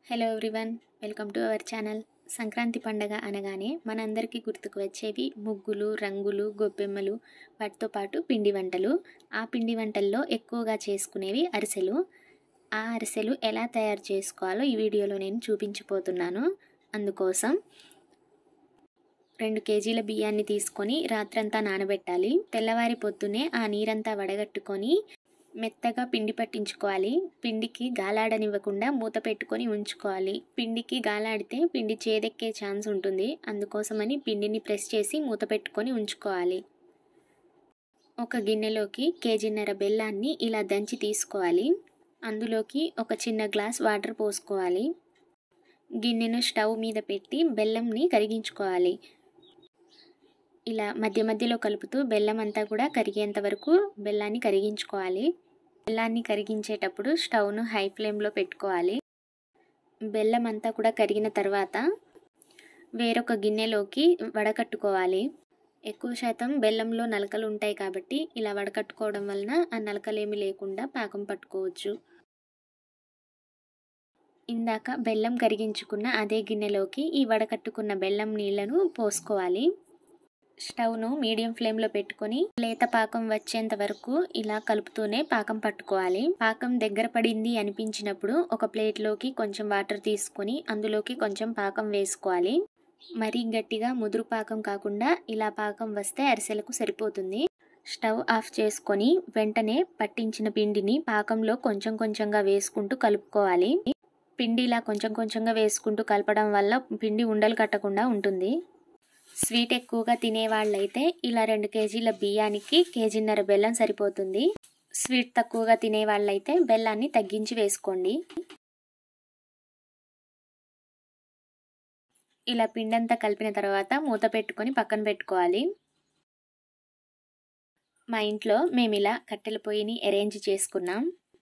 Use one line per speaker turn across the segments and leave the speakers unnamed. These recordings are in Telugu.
Hello everyone, welcome to our channel. Sankranti పండగ అనగానే మనందరికీ గుర్తుకు వచ్చేవి ముగ్గులు, రంగులు, గొబ్బెమ్మలు, వాటితో పాటు పిండి వంటలు. ఆ పిండి వంటల్లో ఎక్కువగా చేసుకునేవి అరిసెలు. ఆ అరిసెలు ఎలా తయారు చేసుకోవాలో ఈ వీడియోలో నేను చూపించబోతున్నాను. అందుకోసం 2 కేజీల బియ్యాన్ని తీసుకొని రాత్రంతా నానబెట్టాలి. తెల్లవారి పొద్దునే ఆ నీరంతా వడగట్టుకొని మెత్తగా పిండి పట్టించుకోవాలి. పిండికి గాలాడనివ్వకుండా మూత పెట్టుకొని ఉంచుకోవాలి. పిండికి గాలాడితే పిండి చేదెక్కే ఛాన్స్ ఉంటుంది. అందుకోసమని పిండిని ప్రెస్ చేసి మూత పెట్టుకొని ఉంచుకోవాలి. ఒక గిన్నెలోకి కేజీన్నర బెల్లాన్ని ఇలా దంచి తీసుకోవాలి. అందులోకి ఒక చిన్న గ్లాస్ వాటర్ పోసుకోవాలి. గిన్నెను స్టవ్ మీద పెట్టి బెల్లంని కరిగించుకోవాలి. ఇలా మధ్య మధ్యలో కలుపుతూ బెల్లం అంతా కూడా కరిగేంత వరకు బెల్లాన్ని కరిగించుకోవాలి. బెల్లాన్ని కరిగించేటప్పుడు స్టవ్ను హై ఫ్లేమ్లో పెట్టుకోవాలి. బెల్లం అంతా కూడా కరిగిన తర్వాత వేరొక గిన్నెలోకి వడకట్టుకోవాలి. ఎక్కువ శాతం బెల్లంలో నలకలు ఉంటాయి కాబట్టి ఇలా వడకట్టుకోవడం వలన ఆ నలకలేమి లేకుండా పాకం పట్టుకోవచ్చు. ఇందాక బెల్లం కరిగించుకున్న అదే గిన్నెలోకి ఈ వడకట్టుకున్న బెల్లం నీళ్లను పోసుకోవాలి. స్టవ్ను మీడియం ఫ్లేమ్లో పెట్టుకొని లేత పాకం వచ్చేంత వరకు ఇలా కలుపుతూనే పాకం పట్టుకోవాలి. పాకం దగ్గర పడింది అనిపించినప్పుడు ఒక ప్లేట్లోకి కొంచెం వాటర్ తీసుకొని అందులోకి కొంచెం పాకం వేసుకోవాలి. మరీ గట్టిగా ముదురు పాకం కాకుండా ఇలా పాకం వస్తే అరిసెలకు సరిపోతుంది. స్టవ్ ఆఫ్ చేసుకొని వెంటనే పట్టించిన పిండిని పాకంలో కొంచెం కొంచెంగా వేసుకుంటూ కలుపుకోవాలి. పిండి ఇలా కొంచెం కొంచెంగా వేసుకుంటూ కలపడం వల్ల పిండి ఉండలు కట్టకుండా ఉంటుంది. స్వీట్ ఎక్కువగా తినేవాళ్ళైతే ఇలా 2 కేజీల బియ్యానికి కేజీన్నర బెల్లం సరిపోతుంది. స్వీట్ తక్కువగా తినేవాళ్ళైతే బెల్లాన్ని తగ్గించి వేసుకోండి. ఇలా పిండంతా కలిపిన తర్వాత మూత పెట్టుకొని పక్కన పెట్టుకోవాలి. మా ఇంట్లో మేము ఇలా కట్టెల పొయ్యిని అరేంజ్ చేసుకున్నాం.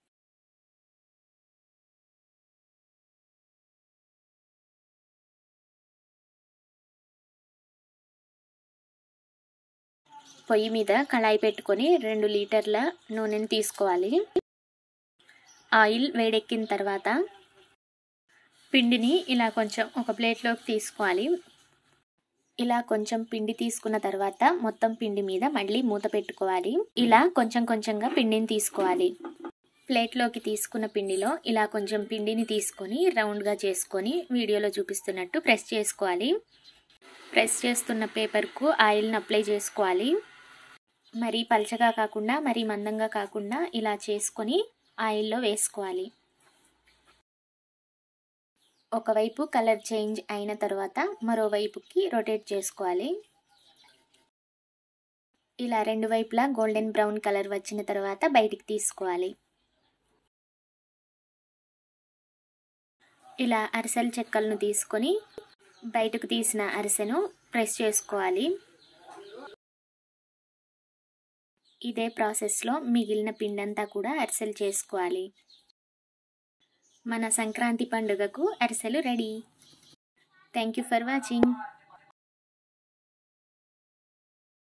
పొయ్యి మీద కళాయి పెట్టుకొని 2 లీటర్ల నూనెని తీసుకోవాలి. ఆయిల్ వేడెక్కిన తర్వాత పిండిని ఇలా కొంచెం ఒక ప్లేట్లోకి తీసుకోవాలి. ఇలా కొంచెం పిండి తీసుకున్న తర్వాత మొత్తం పిండి మీద మళ్ళీ మూత పెట్టుకోవాలి. ఇలా కొంచెం కొంచెంగా పిండిని తీసుకోవాలి. ప్లేట్లోకి తీసుకున్న పిండిలో ఇలా కొంచెం పిండిని తీసుకొని రౌండ్గా చేసుకొని వీడియోలో చూపిస్తున్నట్టు ప్రెస్ చేసుకోవాలి. ప్రెస్ చేస్తున్న పేపర్కు ఆయిల్ని అప్లై చేసుకోవాలి. మరీ పల్చగా కాకుండా మరీ మందంగా కాకుండా ఇలా చేసుకొని ఆయిల్లో వేసుకోవాలి. ఒకవైపు కలర్ చేంజ్ అయిన తర్వాత మరోవైపుకి రొటేట్ చేసుకోవాలి. ఇలా 2 వైపులా గోల్డెన్ బ్రౌన్ కలర్ వచ్చిన తర్వాత బయటికి తీసుకోవాలి. ఇలా అరిసెల చెక్కలను తీసుకొని బయటకు తీసిన అరిసెను ప్రెస్ చేసుకోవాలి. ఇదే ప్రాసెస్లో మిగిలిన పిండంతా కూడా అరిసెలు చేసుకోవాలి. మన సంక్రాంతి పండుగకు అరిసెలు ready. Thank you for watching.